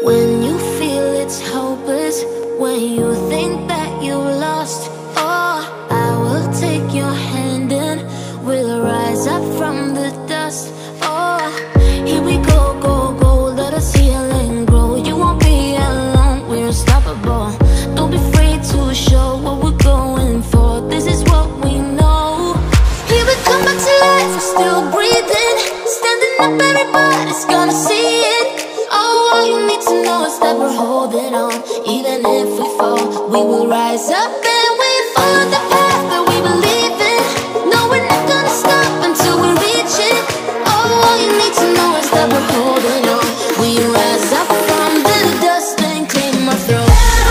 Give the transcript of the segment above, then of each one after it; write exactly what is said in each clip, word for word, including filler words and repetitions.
When you feel it's hopeless, when you think that you lost, oh, I will take your hand and we'll rise up from the dust. Oh, here we go, go, go, let us heal and grow. You won't be alone, we're unstoppable. Don't be afraid to show what we're going for. This is what we know. Here we come back to life, we're still breathing. Standing up, everybody's gonna see it. Oh, all you need to know is that we're holding on. Even if we fall, we will rise up and we follow the path that we believe in. No, we're not gonna stop until we reach it. Oh, all you need to know is that we're holding on. We rise up from the dust and clean our throat.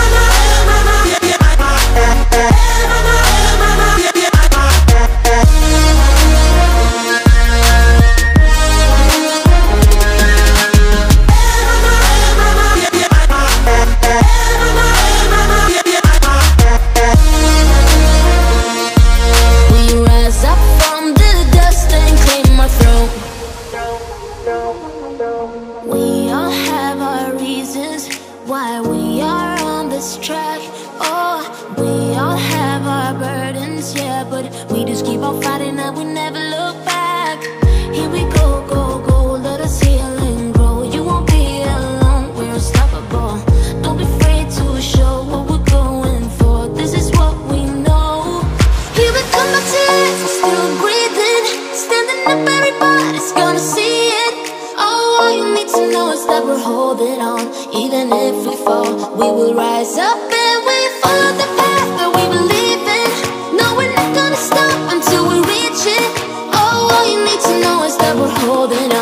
We all have our reasons why we are on this track. Oh, we all have our burdens, yeah, but we just keep on fighting and we never look back. Here we go, go, go, let us heal and grow. You won't be alone, we're unstoppable. Don't be afraid to show what we're going for. This is what we know. Here we come back to life, we're still breathing. Standing up, everybody's gonna see it. All you need to know is that we're holding on. Even if we fall, we will rise up and we follow the path that we believe in. No, we're not gonna stop until we reach it. Oh, all you need to know is that we're holding on.